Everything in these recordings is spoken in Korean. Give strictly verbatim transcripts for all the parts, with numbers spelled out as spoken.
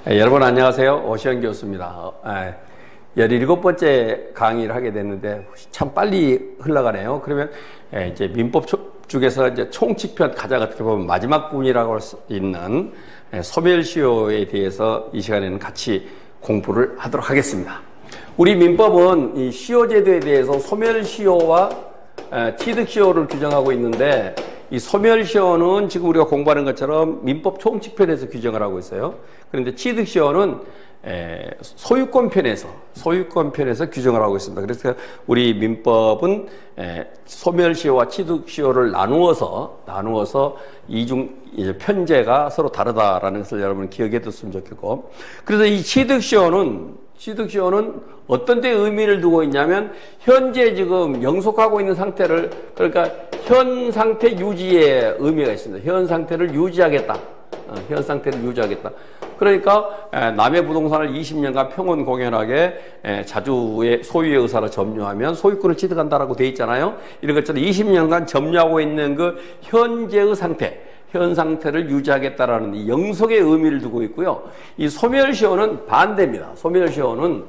네, 여러분 안녕하세요. 오시영 교수입니다. 네, 열일곱 번째 강의를 하게 됐는데 참 빨리 흘러가네요. 그러면 네, 이제 민법 쪽에서 이제 총칙편 가장 어떻게 보면 마지막 부분이라고 할 수 있는 네, 소멸시효에 대해서 이 시간에는 같이 공부를 하도록 하겠습니다. 우리 민법은 이 시효제도에 대해서 소멸시효와 에, 취득시효를 규정하고 있는데, 이 소멸시효는 지금 우리가 공부하는 것처럼 민법 총칙편에서 규정을 하고 있어요. 그런데 취득시효는 에, 소유권편에서 소유권편에서 규정을 하고 있습니다. 그래서 우리 민법은 에, 소멸시효와 취득시효를 나누어서 나누어서 이중 이제 편제가 서로 다르다라는 것을 여러분 기억해 뒀으면 좋겠고, 그래서 이 취득시효는 취득시효는 어떤 데 의미를 두고 있냐면, 현재 지금 영속하고 있는 상태를, 그러니까 현 상태 유지의 의미가 있습니다. 현 상태를 유지하겠다. 어, 현 상태를 유지하겠다. 그러니까 에, 남의 부동산을 이십 년간 평온 공연하게 에, 자주의 소유의 의사로 점유하면 소유권을 취득한다라고 돼 있잖아요. 이런 것처럼 이십 년간 점유하고 있는 그 현재의 상태, 현 상태를 유지하겠다라는 이 영속의 의미를 두고 있고요. 이 소멸시효는 반대입니다. 소멸시효는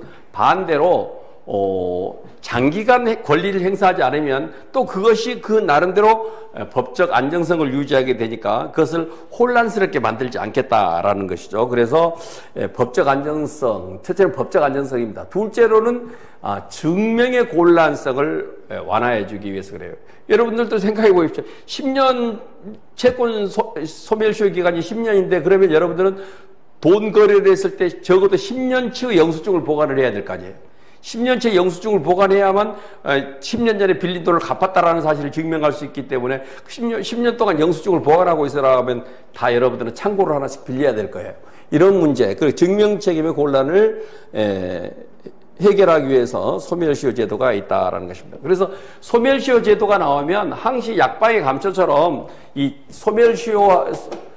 반대로 어, 장기간 권리를 행사하지 않으면 또 그것이 그 나름대로 법적 안정성을 유지하게 되니까 그것을 혼란스럽게 만들지 않겠다라는 것이죠. 그래서 법적 안정성, 첫째는 법적 안정성입니다. 둘째로는 아, 증명의 곤란성을 완화해 주기 위해서 그래요. 여러분들도 생각해 보십시오. 십 년 채권 소, 소멸시효 기간이 십 년인데 그러면 여러분들은 돈 거래를 했을 때 적어도 십 년치의 영수증을 보관을 해야 될 거 아니에요. 십 년치 영수증을 보관해야만 십 년 전에 빌린 돈을 갚았다라는 사실을 증명할 수 있기 때문에 십 년, 십 년 동안 영수증을 보관하고 있으라 하면 다 여러분들은 창고를 하나씩 빌려야 될 거예요. 이런 문제, 그 증명 책임의 곤란을 에, 해결하기 위해서 소멸시효 제도가 있다라는 것입니다. 그래서 소멸시효 제도가 나오면 항시 약방의 감초처럼 이 소멸시효와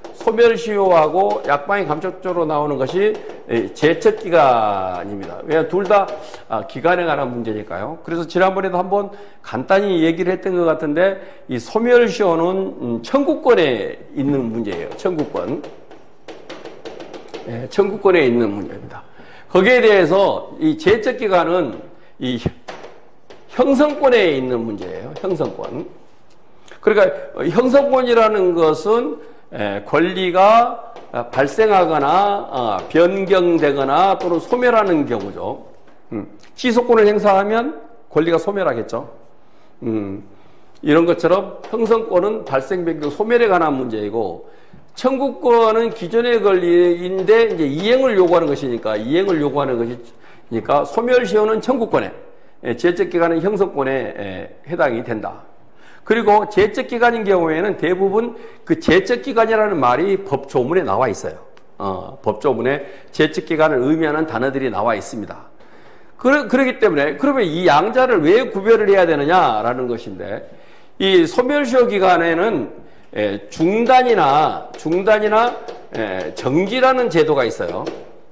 소멸시효하고 약방의 감촉적으로 나오는 것이 제척기간입니다. 왜냐하면 둘 다 기간에 관한 문제니까요. 그래서 지난번에도 한번 간단히 얘기를 했던 것 같은데, 이 소멸시효는 청구권에 있는 문제예요. 청구권. 네, 청구권에 있는 문제입니다. 거기에 대해서 이 제척기간은 이 형성권에 있는 문제예요. 형성권. 그러니까 형성권이라는 것은 에, 권리가 발생하거나 어, 변경되거나 또는 소멸하는 경우죠. 음, 취소권을 행사하면 권리가 소멸하겠죠. 음, 이런 것처럼 형성권은 발생, 변경, 소멸에 관한 문제이고, 청구권은 기존의 권리인데 이제 이행을 요구하는 것이니까 이행을 요구하는 것이니까 소멸시효는 청구권에, 제척기간은 형성권에 에, 해당이 된다. 그리고 제척기간인 경우에는 대부분 그 제척기간이라는 말이 법조문에 나와 있어요. 어, 법조문에 제척기간을 의미하는 단어들이 나와 있습니다. 그러, 그렇기 때문에 그러면 이 양자를 왜 구별을 해야 되느냐라는 것인데, 이 소멸시효 기간에는 에, 중단이나 중단이나 에, 정지라는 제도가 있어요.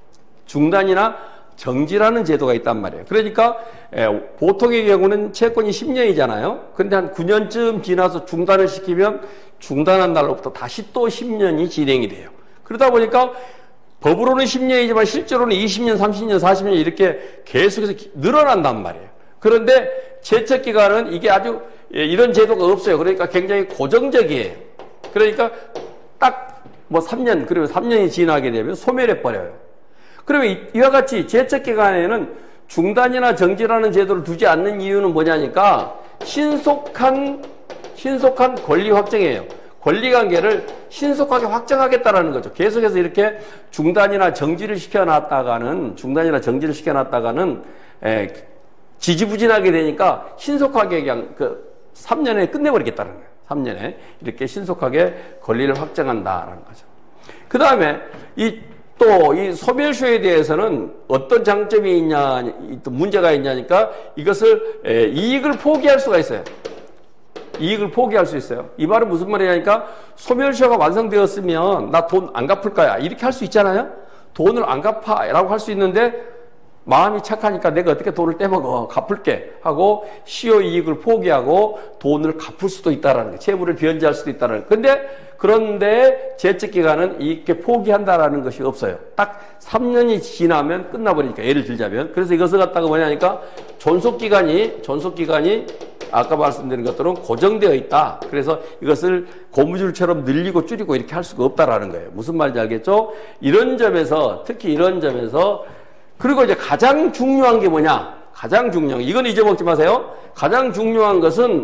중단이나 정지라는 제도가 있단 말이에요. 그러니까 에, 보통의 경우는 채권이 십 년이잖아요. 근데 한 구 년쯤 지나서 중단을 시키면 중단한 날로부터 다시 또 십 년이 진행이 돼요. 그러다 보니까 법으로는 십 년이지만 실제로는 이십 년, 삼십 년, 사십 년 이렇게 계속해서 늘어난단 말이에요. 그런데 제척기간은 이게 아주 이런 제도가 없어요. 그러니까 굉장히 고정적이에요. 그러니까 딱 뭐 삼 년, 그러면 삼 년이 지나게 되면 소멸해 버려요. 그러면 이와 같이 제척기간에는 중단이나 정지라는 제도를 두지 않는 이유는 뭐냐니까, 신속한 신속한 권리 확정이에요. 권리관계를 신속하게 확정하겠다라는 거죠. 계속해서 이렇게 중단이나 정지를 시켜놨다가는 중단이나 정지를 시켜놨다가는 에, 지지부진하게 되니까 신속하게 그냥 그 삼 년에 끝내버리겠다는 거예요. 삼 년에 이렇게 신속하게 권리를 확정한다라는 거죠. 그 다음에 이 또 이 소멸시효에 대해서는 어떤 장점이 있냐, 또 문제가 있냐니까, 이것을 에, 이익을 포기할 수가 있어요. 이익을 포기할 수 있어요. 이 말은 무슨 말이냐니까, 소멸시효가 완성되었으면 나 돈 안 갚을 거야 이렇게 할 수 있잖아요. 돈을 안 갚아라고 할 수 있는데 마음이 착하니까 내가 어떻게 돈을 떼먹어 갚을게 하고 시효 이익을 포기하고 돈을 갚을 수도 있다라는 거예요. 채무를 변제할 수도 있다는 거예요. 근데 그런데 제적 기간은 이렇게 포기한다라는 것이 없어요. 딱 삼 년이 지나면 끝나버리니까. 예를 들자면 그래서 이것을 갖다가 뭐냐니까 존속 기간이 존속 기간이 아까 말씀드린 것들은 고정되어 있다. 그래서 이것을 고무줄처럼 늘리고 줄이고 이렇게 할 수가 없다라는 거예요. 무슨 말인지 알겠죠? 이런 점에서 특히 이런 점에서 그리고 이제 가장 중요한 게 뭐냐? 가장 중요한 이건 잊어먹지 마세요. 가장 중요한 것은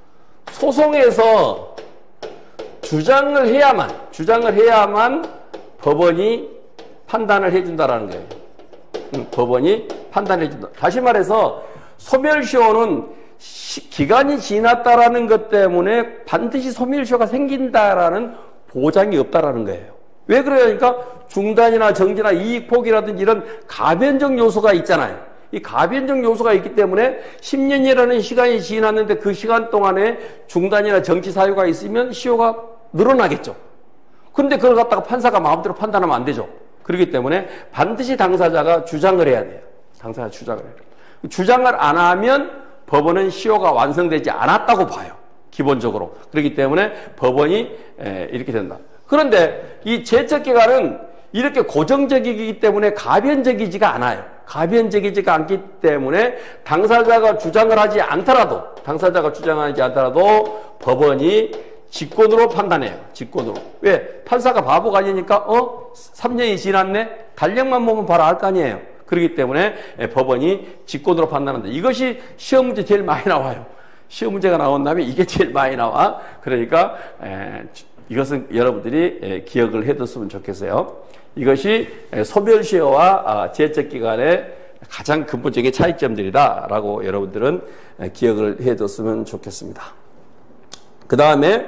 소송에서 주장을 해야만 주장을 해야만 법원이 판단을 해준다라는 거예요. 응, 법원이 판단해준다. 다시 말해서 소멸시효는 시, 기간이 지났다라는 것 때문에 반드시 소멸시효가 생긴다라는 보장이 없다라는 거예요. 왜 그러니까 중단이나 정지나 이익 포기라든지 이런 가변적 요소가 있잖아요. 이 가변적 요소가 있기 때문에 십 년이라는 시간이 지났는데 그 시간 동안에 중단이나 정지 사유가 있으면 시효가 늘어나겠죠. 그런데 그걸 갖다가 판사가 마음대로 판단하면 안 되죠. 그렇기 때문에 반드시 당사자가 주장을 해야 돼요. 당사자가 주장을 해야 돼요. 주장을 안 하면 법원은 시효가 완성되지 않았다고 봐요. 기본적으로. 그렇기 때문에 법원이 이렇게 된다. 그런데 이 제척기간은 이렇게 고정적이기 때문에 가변적이지가 않아요. 가변적이지가 않기 때문에 당사자가 주장을 하지 않더라도 당사자가 주장하지 않더라도 법원이 직권으로 판단해요. 직권으로. 왜? 판사가 바보가 아니니까 어? 삼 년이 지났네? 달력만 보면 바로 알 거 아니에요. 그렇기 때문에 법원이 직권으로 판단한다. 이것이 시험 문제 제일 많이 나와요. 시험 문제가 나온 다음에 이게 제일 많이 나와. 그러니까 에, 이것은 여러분들이 에, 기억을 해뒀으면 좋겠어요. 이것이 소멸시효와 제척기간의 가장 근본적인 차이점들이다라고 여러분들은 기억을 해뒀으면 좋겠습니다. 그 다음에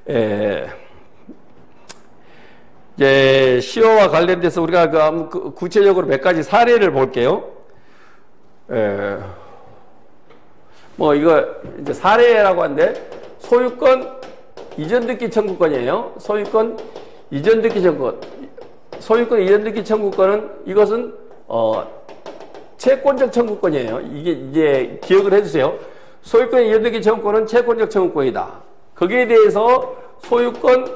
이제 시효와 관련돼서 우리가 그 구체적으로 몇 가지 사례를 볼게요. 에, 뭐 이거 이제 사례라고 하는데 소유권 이전 듣기 청구권이에요. 소유권 이전 듣기 청구권. 소유권 이전 듣기 청구권은 이것은 어 채권적 청구권이에요. 이게 이제 기억을 해주세요. 소유권 이전 듣기 청구권은 채권적 청구권이다. 거기에 대해서 소유권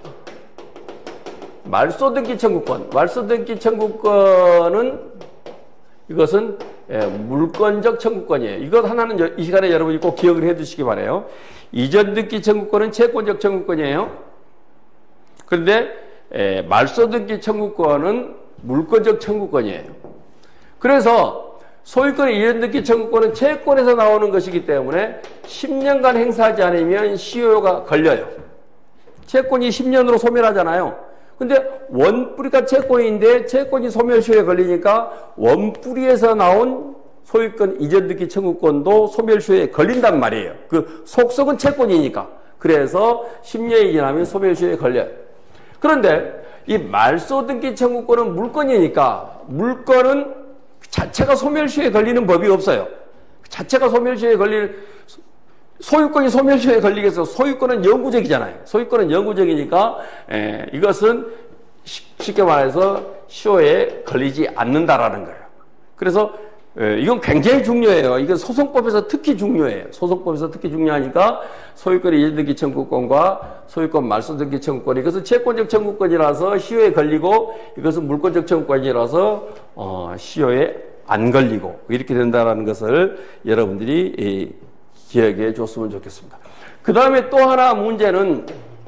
말소 등기 청구권. 말소 등기 청구권은 이것은 예, 물권적 청구권이에요. 이것 하나는 이 시간에 여러분이 꼭 기억을 해 두시기 바라요. 이전 등기 청구권은 채권적 청구권이에요. 그런데 예, 말소 등기 청구권은 물권적 청구권이에요. 그래서 소유권의 이전 등기 청구권은 채권에서 나오는 것이기 때문에 십 년간 행사하지 않으면 시효가 걸려요. 채권이 십 년으로 소멸하잖아요. 근데 원뿌리가 채권인데 채권이 소멸시효에 걸리니까 원뿌리에서 나온 소유권 이전 등기 청구권도 소멸시효에 걸린단 말이에요. 그 속속은 채권이니까. 그래서 십 년이 지나면 소멸시효에 걸려요. 그런데 이 말소 등기 청구권은 물권이니까 물권은 자체가 소멸시효에 걸리는 법이 없어요. 자체가 소멸시효에 걸릴 소유권이 소멸시효에 걸리겠어. 소유권은 영구적이잖아요. 소유권은 영구적이니까 에, 이것은 쉽게 말해서 시효에 걸리지 않는다라는 거예요. 그래서 에, 이건 굉장히 중요해요. 이건 소송법에서 특히 중요해요. 소송법에서 특히 중요하니까 소유권 이전 등기 청구권과 소유권 말소 등기 청구권, 이것은 채권적 청구권이라서 시효에 걸리고 이것은 물권적 청구권이라서 어, 시효에 안 걸리고 이렇게 된다는 것을 여러분들이 이, 기억해 줬으면 좋겠습니다. 그 다음에 또 하나 문제는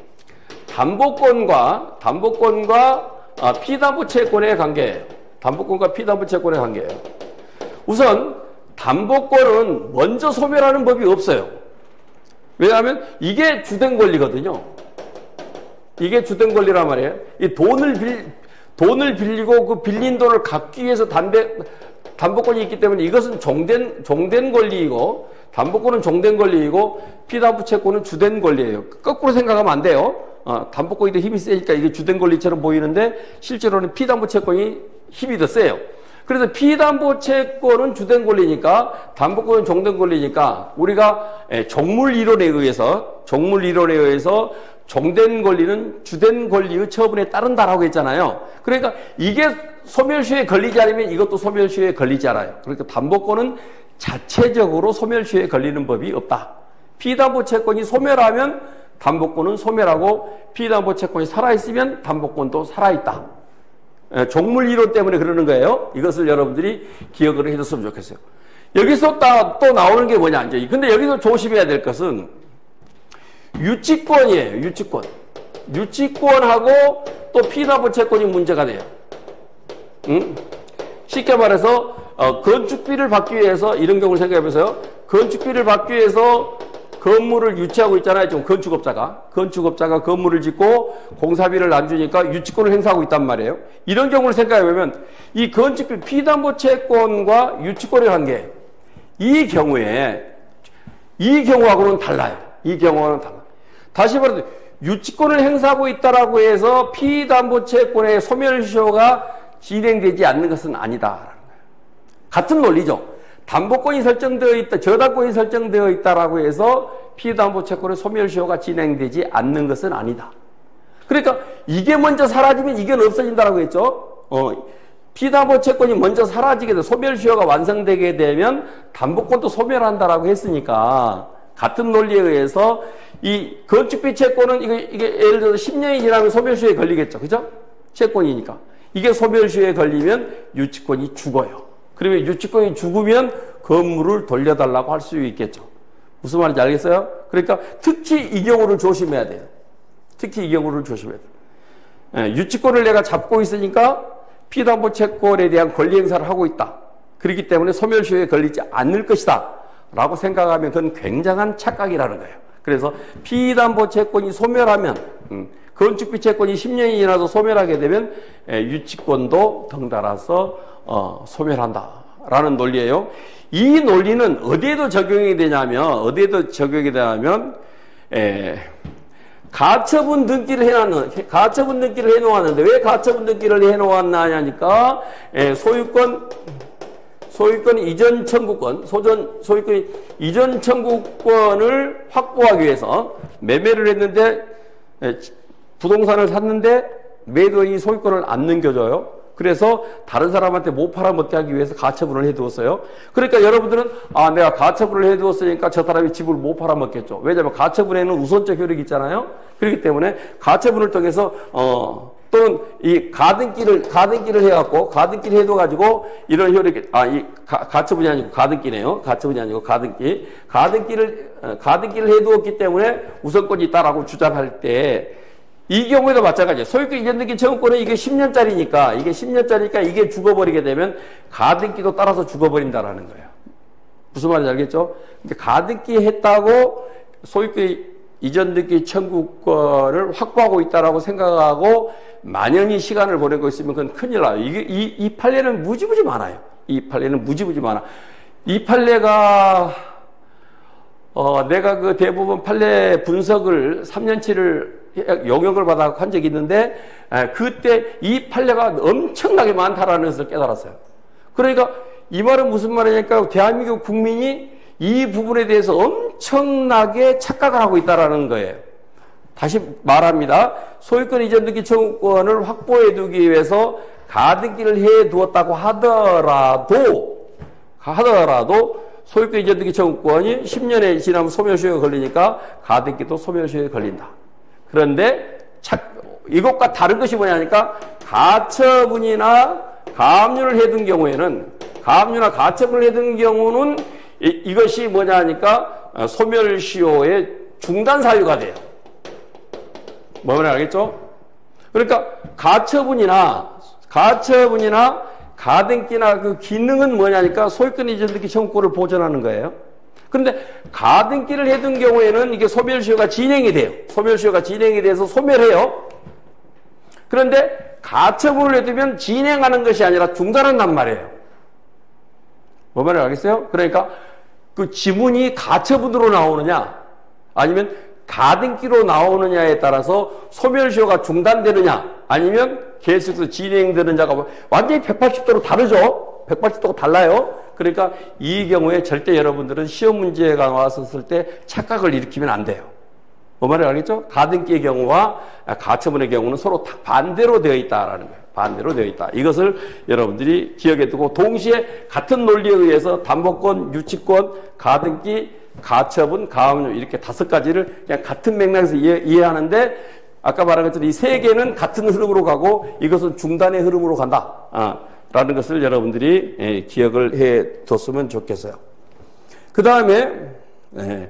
담보권과 담보권과 아, 피담보 채권의 관계예요. 담보권과 피담보 채권의 관계예요. 우선 담보권은 먼저 소멸하는 법이 없어요. 왜냐하면 이게 주된 권리거든요. 이게 주된 권리란 말이에요. 이 돈을 빌 돈을 빌리고 그 빌린 돈을 갚기 위해서 담배 담보권이 있기 때문에 이것은 종된 종된 권리이고, 담보권은 종된 권리이고 피담보 채권은 주된 권리예요. 거꾸로 생각하면 안 돼요. 어, 담보권이 더 힘이 세니까 이게 주된 권리처럼 보이는데 실제로는 피담보 채권이 힘이 더 세요. 그래서 피담보 채권은 주된 권리니까 담보권은 종된 권리니까 우리가 종물 이론에 의해서 종물 이론에 의해서 종된 권리는 주된 권리의 처분에 따른다라고 했잖아요. 그러니까 이게 소멸시효에 걸리지 않으면 이것도 소멸시효에 걸리지 않아요. 그러니까 담보권은 자체적으로 소멸시효에 걸리는 법이 없다. 피담보채권이 소멸하면 담보권은 소멸하고 피담보채권이 살아있으면 담보권도 살아있다. 예, 종물이론 때문에 그러는 거예요. 이것을 여러분들이 기억을 해줬으면 좋겠어요. 여기서 또 나오는 게 뭐냐 이제. 근데 여기서 조심해야 될 것은 유치권이에요. 유치권. 유치권하고 또 피담보채권이 문제가 돼요. 응? 쉽게 말해서 어, 건축비를 받기 위해서 이런 경우를 생각해 보세요. 건축비를 받기 위해서 건물을 유치하고 있잖아요. 지금 건축업자가. 건축업자가 건물을 짓고 공사비를 안 주니까 유치권을 행사하고 있단 말이에요. 이런 경우를 생각해 보면 이 건축비 피담보채권과 유치권의 관계, 이 경우에 이 경우하고는 달라요. 이 경우와는 달라요. 다시 말해서 유치권을 행사하고 있다라고 해서 피담보채권의 소멸시효가 진행되지 않는 것은 아니다라는 거예요. 같은 논리죠. 담보권이 설정되어 있다, 저당권이 설정되어 있다라고 해서 피담보채권의 소멸시효가 진행되지 않는 것은 아니다. 그러니까 이게 먼저 사라지면 이게 없어진다라고 했죠. 어, 피담보채권이 먼저 사라지게 돼 소멸시효가 완성되게 되면 담보권도 소멸한다라고 했으니까 같은 논리에 의해서 이 건축비 채권은 이게, 이게 예를 들어서 십 년이 지나면 소멸시효에 걸리겠죠. 그죠? 채권이니까. 이게 소멸시효에 걸리면 유치권이 죽어요. 그러면 유치권이 죽으면 건물을 돌려달라고 할 수 있겠죠. 무슨 말인지 알겠어요? 그러니까 특히 이 경우를 조심해야 돼요. 특히 이 경우를 조심해야 돼요. 예, 유치권을 내가 잡고 있으니까 피담보채권에 대한 권리 행사를 하고 있다. 그렇기 때문에 소멸시효에 걸리지 않을 것이다. 라고 생각하면 그건 굉장한 착각이라는 거예요. 그래서 피담보채권이 소멸하면 음, 건축비 채권이 십 년이 지나서 소멸하게 되면 예, 유치권도 덩달아서 어, 소멸한다라는 논리예요. 이 논리는 어디에도 적용이 되냐면 어디에도 적용이 되냐면 에, 가처분 등기를 해놨는 가처분 등기를 해놓았는데 왜 가처분 등기를 해놓았나니까 에, 소유권 소유권 이전 청구권 소전 소유권 이전 청구권을 확보하기 위해서 매매를 했는데 에, 부동산을 샀는데 매도인이 소유권을 안 넘겨줘요. 그래서 다른 사람한테 못 팔아먹게 하기 위해서 가처분을 해두었어요. 그러니까 여러분들은 아 내가 가처분을 해두었으니까 저 사람이 집을 못 팔아먹겠죠. 왜냐하면 가처분에는 우선적 효력이 있잖아요. 그렇기 때문에 가처분을 통해서 어 또는 이 가등기를 가등기를 해갖고 가등기를 해둬가지고 이런 효력이 아 이 가처분이 아니고 가등기네요. 가처분이 아니고 가등기 가등기를 어, 가등기를 해두었기 때문에 우선권이 있다라고 주장할 때. 이 경우에도 마찬가지예요. 소유권 이전 등기 청구권은 이게 십 년짜리니까 이게 십 년짜리니까 이게 죽어버리게 되면 가등기도 따라서 죽어버린다라는 거예요. 무슨 말인지 알겠죠? 가등기 했다고 소유권 이전 등기 청구권을 확보하고 있다라고 생각하고 만연히 시간을 보내고 있으면 그건 큰일 나요. 이게 이, 이 판례는 무지무지 많아요. 이 판례는 무지무지 많아. 이 판례가 어, 내가 그 대부분 판례 분석을 삼 년치를 용역을 받아 한 적이 있는데 에, 그때 이 판례가 엄청나게 많다라는 것을 깨달았어요. 그러니까 이 말은 무슨 말이냐니까 대한민국 국민이 이 부분에 대해서 엄청나게 착각을 하고 있다라는 거예요. 다시 말합니다. 소유권 이전 등기 청구권을 확보해 두기 위해서 가등기를 해 두었다고 하더라도 하더라도 소유권 이전 등기 청구권이 십 년에 지나면 소멸시효가 걸리니까 가등기도 소멸시효에 걸린다. 그런데 이것과 다른 것이 뭐냐니까 가처분이나 가압류를 해둔 경우에는 가압류나 가처분을 해둔 경우는 이, 이것이 뭐냐니까 소멸시효의 중단 사유가 돼요. 뭐냐 알겠죠? 그러니까 가처분이나 가처분이나 가등기나 그 기능은 뭐냐니까 소유권 이전 등기 청구권을 보존하는 거예요. 그런데 가등기를 해둔 경우에는 이게 소멸시효가 진행이 돼요. 소멸시효가 진행이 돼서 소멸해요. 그런데 가처분을 해두면 진행하는 것이 아니라 중단한단 말이에요. 뭐 말인지 알겠어요? 그러니까 그 지문이 가처분으로 나오느냐 아니면 가등기로 나오느냐에 따라서 소멸시효가 중단되느냐 아니면 계속해서 진행되느냐가 완전히 백팔십 도로 다르죠. 백팔십 도가 달라요. 그러니까 이 경우에 절대 여러분들은 시험 문제가 나왔었을 때 착각을 일으키면 안 돼요. 뭐 말인지 알겠죠? 가등기의 경우와 가처분의 경우는 서로 반대로 되어 있다라는 거예요. 반대로 되어 있다. 이것을 여러분들이 기억해 두고 동시에 같은 논리에 의해서 담보권, 유치권, 가등기, 가처분, 가압류 이렇게 다섯 가지를 그냥 같은 맥락에서 이해, 이해하는데 아까 말한 것처럼 이 세 개는 같은 흐름으로 가고 이것은 중단의 흐름으로 간다. 아, 라는 것을 여러분들이 예, 기억을 해 뒀으면 좋겠어요. 그 다음에 예,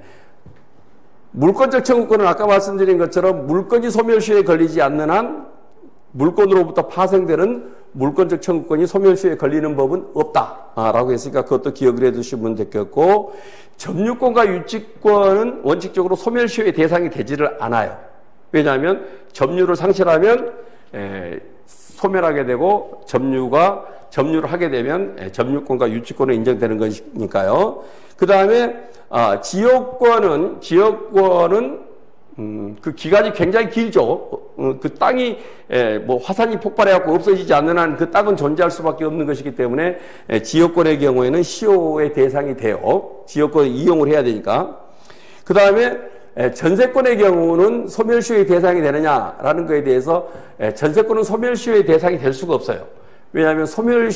물권적 청구권은 아까 말씀드린 것처럼 물건이 소멸시효에 걸리지 않는 한 물건으로부터 파생되는 물권적 청구권이 소멸시효에 걸리는 법은 없다라고 했으니까 그것도 기억을 해두시면 되겠고, 점유권과 유치권은 원칙적으로 소멸시효의 대상이 되지를 않아요. 왜냐하면 점유를 상실하면 에, 소멸하게 되고 점유가 점유를 하게 되면 에, 점유권과 유치권은 인정되는 것이니까요. 그 다음에 아, 지역권은 지역권은 음, 그 기간이 굉장히 길죠. 어, 그 땅이 에, 뭐 화산이 폭발해갖고 없어지지 않는 한 그 땅은 존재할 수밖에 없는 것이기 때문에 에, 지역권의 경우에는 시효의 대상이 돼요. 지역권을 이용을 해야 되니까. 그 다음에 전세권의 경우는 소멸시효의 대상이 되느냐라는 것에 대해서 에, 전세권은 소멸시효의 대상이 될 수가 없어요. 왜냐하면 소멸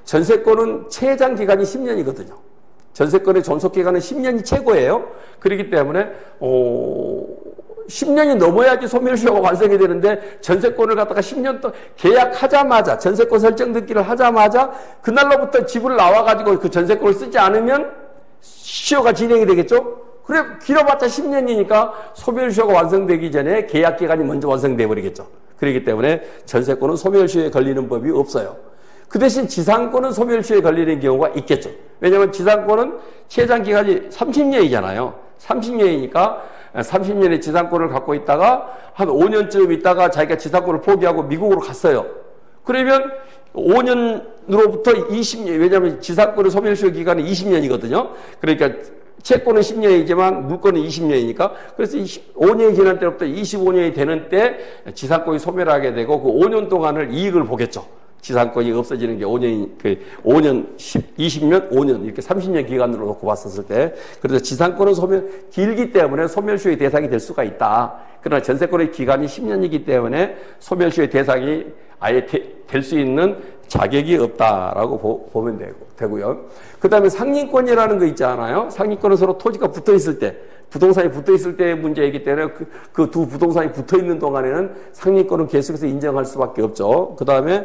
전세권은 최장 기간이 십 년이거든요. 전세권의 존속기간은 십 년이 최고예요. 그렇기 때문에 어, 십 년이 넘어야지 소멸시효가 완성이 되는데 전세권을 갖다가 십 년 동안 계약하자마자 전세권 설정 등기를 하자마자 그날로부터 집을 나와가지고 그 전세권을 쓰지 않으면 시효가 진행이 되겠죠. 그래 길어봤자 십 년이니까 소멸시효가 완성되기 전에 계약기간이 먼저 완성돼 버리겠죠. 그렇기 때문에 전세권은 소멸시효에 걸리는 법이 없어요. 그 대신 지상권은 소멸시효에 걸리는 경우가 있겠죠. 왜냐하면 지상권은 최장기간이 삼십 년이잖아요. 삼십 년이니까 삼십 년의 지상권을 갖고 있다가 한 오 년쯤 있다가 자기가 지상권을 포기하고 미국으로 갔어요. 그러면 오 년으로부터 이십 년, 왜냐하면 지상권의 소멸시효 기간은 이십 년이거든요. 그러니까 채권은 십 년이지만 물건은 이십 년이니까 그래서 오 년이 지난 때부터 이십오 년이 되는 때 지상권이 소멸하게 되고 그 오 년 동안을 이익을 보겠죠. 지상권이 없어지는 게 오 년, 그 오 년, 십, 이십 년, 오 년 이렇게 삼십 년 기간으로 놓고 봤었을 때, 그래서 지상권은 소멸 길기 때문에 소멸시효의 대상이 될 수가 있다. 그러나 전세권의 기간이 십 년이기 때문에 소멸시효의 대상이 아예 될 수 있는 자격이 없다라고 보, 보면 되고, 되고요. 그 다음에 상린권이라는 거 있잖아요. 상린권은 서로 토지가 붙어 있을 때, 부동산이 붙어 있을 때의 문제이기 때문에 그, 그 두 부동산이 붙어 있는 동안에는 상린권은 계속해서 인정할 수밖에 없죠. 그 다음에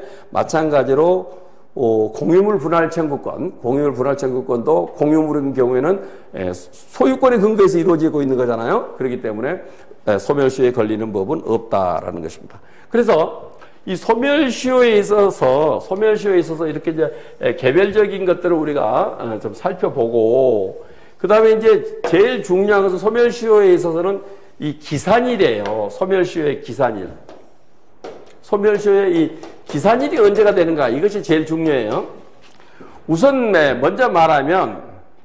마찬가지로 어, 공유물 분할 청구권, 공유물 분할 청구권도 공유물인 경우에는 에, 소유권의 근거에서 이루어지고 있는 거잖아요. 그렇기 때문에 에, 소멸시효에 걸리는 법은 없다라는 것입니다. 그래서 이 소멸시효에 있어서 소멸시효에 있어서 이렇게 이제 에, 개별적인 것들을 우리가 어, 좀 살펴보고, 그 다음에 이제 제일 중요한 것은 소멸시효에 있어서는 이 기산일이에요. 소멸시효의 기산일. 소멸시효의 이 기산일이 언제가 되는가? 이것이 제일 중요해요. 우선 먼저 말하면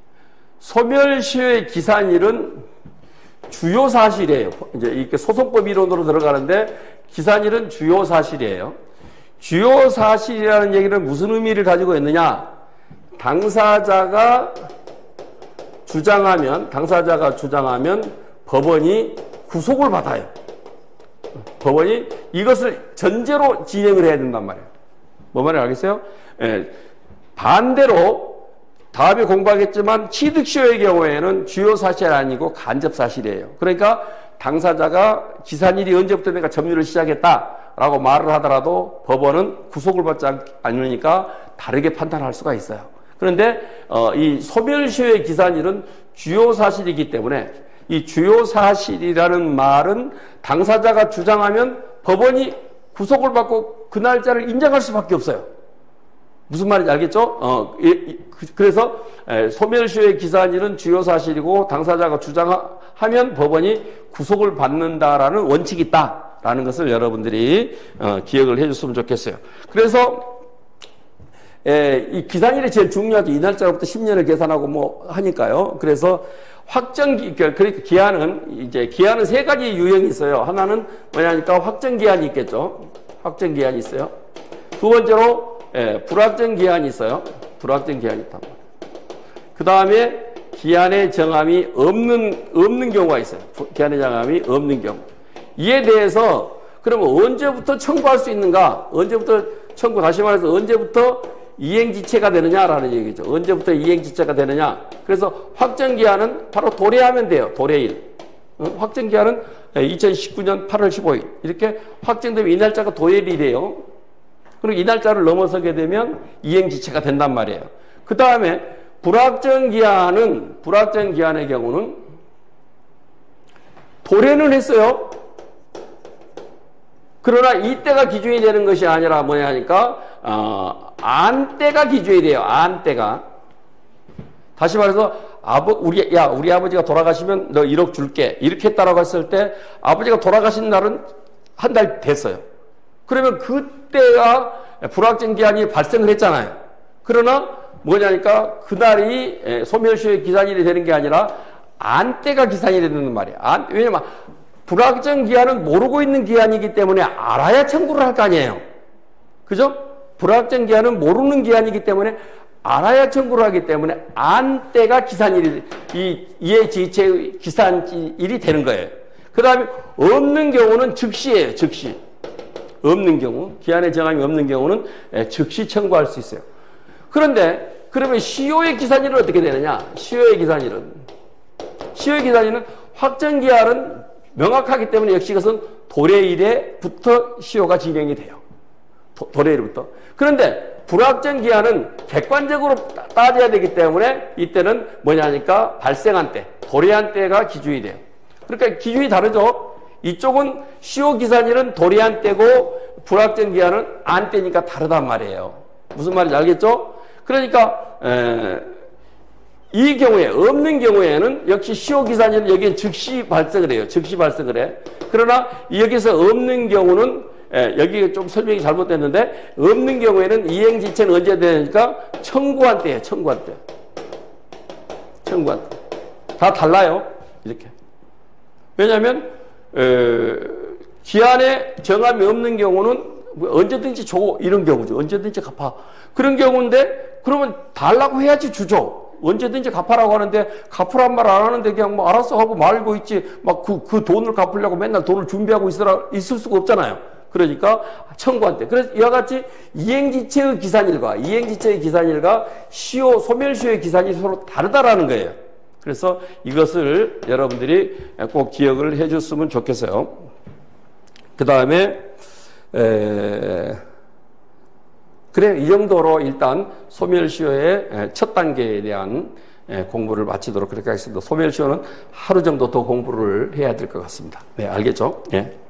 소멸시효의 기산일은 주요 사실이에요. 이제 이렇게 소송법 이론으로 들어가는데 기산일은 주요 사실이에요. 주요 사실이라는 얘기는 무슨 의미를 가지고 있느냐? 당사자가 주장하면, 당사자가 주장하면 법원이 구속을 받아요. 법원이 이것을 전제로 진행을 해야 된단 말이에요. 뭐 말인지 알겠어요? 예. 반대로 다음에 공부하겠지만 취득시효의 경우에는 주요 사실이 아니고 간접 사실이에요. 그러니까 당사자가 기산일이 언제부터 내가 점유를 시작했다라고 말을 하더라도 법원은 구속을 받지 않으니까 다르게 판단할 수가 있어요. 그런데 어, 이 소멸시효의 기산일은 주요 사실이기 때문에 이 주요 사실이라는 말은 당사자가 주장하면 법원이 구속을 받고 그 날짜를 인정할 수밖에 없어요. 무슨 말인지 알겠죠? 어, 이, 그래서 에, 소멸시효의 기산일은 주요 사실이고 당사자가 주장하면 법원이 구속을 받는다라는 원칙이 있다라는 것을 여러분들이 어, 기억을 해줬으면 좋겠어요. 그래서 에, 이 기산일이 제일 중요하죠. 이 날짜로부터 십 년을 계산하고 뭐 하니까요. 그래서 확정기, 그러니까 기한은, 이제 기한은 세 가지 유형이 있어요. 하나는 뭐냐니까 확정기한이 있겠죠. 확정기한이 있어요. 두 번째로, 예, 불확정기한이 있어요. 불확정기한이 있다. 그 다음에 기한의 정함이 없는, 없는 경우가 있어요. 기한의 정함이 없는 경우. 이에 대해서, 그러면 언제부터 청구할 수 있는가? 언제부터 청구, 다시 말해서 언제부터 이행지체가 되느냐라는 얘기죠. 언제부터 이행지체가 되느냐. 그래서 확정기한은 바로 도래하면 돼요. 도래일. 어? 확정기한은 이천십구 년 팔월 십오일. 이렇게 확정되면 이 날짜가 도래일이래요. 그리고 이 날짜를 넘어서게 되면 이행지체가 된단 말이에요. 그 다음에 불확정기한은, 불확정기한의 경우는 도래는 했어요. 그러나 이때가 기준이 되는 것이 아니라 뭐냐 하니까 어, 안때가 기준이 돼요. 안때가. 다시 말해서 아버 우리 야 우리 아버지가 돌아가시면 너 일억 줄게 이렇게 했다라고 했을 때 아버지가 돌아가신 날은 한 달 됐어요. 그러면 그때가 불확정 기한이 발생을 했잖아요. 그러나 뭐냐니까 그날이 소멸시효의 기산일이 되는 게 아니라 안때가 기산일이 되는 말이에요. 안, 왜냐면 불확정 기한은 모르고 있는 기한이기 때문에 알아야 청구를 할 거 아니에요. 그죠? 불확정 기한은 모르는 기한이기 때문에 알아야 청구를 하기 때문에 안때가 기산일이, 이, 이해지체의 기산일이 되는 거예요. 그 다음에 없는 경우는 즉시예요. 즉시. 없는 경우, 기한의 정함이 없는 경우는 즉시 청구할 수 있어요. 그런데 그러면 시효의 기산일은 어떻게 되느냐? 시효의 기산일은 시효의 기산일은 확정 기한은 명확하기 때문에 역시 그것은 도래일에부터 시효가 진행이 돼요. 도, 도래일부터. 그런데 불확정 기한은 객관적으로 따져야 되기 때문에 이때는 뭐냐니까 발생한 때, 도래한 때가 기준이 돼요. 그러니까 기준이 다르죠. 이쪽은 시효 기산일은 도래한 때고 불확정 기한은 안 때니까 다르단 말이에요. 무슨 말인지 알겠죠? 그러니까 에, 이 경우에 없는 경우에는 역시 시효 기산일은 여기에 즉시 발생을 해요. 즉시 발생을 해. 그러나 여기서 없는 경우는 예, 여기 좀 설명이 잘못됐는데 없는 경우에는 이행지체는 언제 되니까 청구한 때예요. 청구한 때. 청구한 때. 다 달라요. 이렇게. 왜냐하면 에, 기한에 정함이 없는 경우는 언제든지 줘 이런 경우죠. 언제든지 갚아. 그런 경우인데 그러면 달라고 해야지 주죠. 언제든지 갚아라고 하는데 갚으란 말 안 하는데 그냥 뭐 알았어 하고 말고 있지 막 그 그 돈을 갚으려고 맨날 돈을 준비하고 있으라 있을 수가 없잖아요. 그러니까 청구한 때. 그래서 이와 같이 이행지체의 기산일과 이행지체의 기산일과 시효 소멸시효의 기산일이 서로 다르다라는 거예요. 그래서 이것을 여러분들이 꼭 기억을 해줬으면 좋겠어요. 그 다음에 에... 그래 이 정도로 일단 소멸시효의 첫 단계에 대한 공부를 마치도록 그렇게 하겠습니다. 소멸시효는 하루 정도 더 공부를 해야 될 것 같습니다. 네, 알겠죠? 예.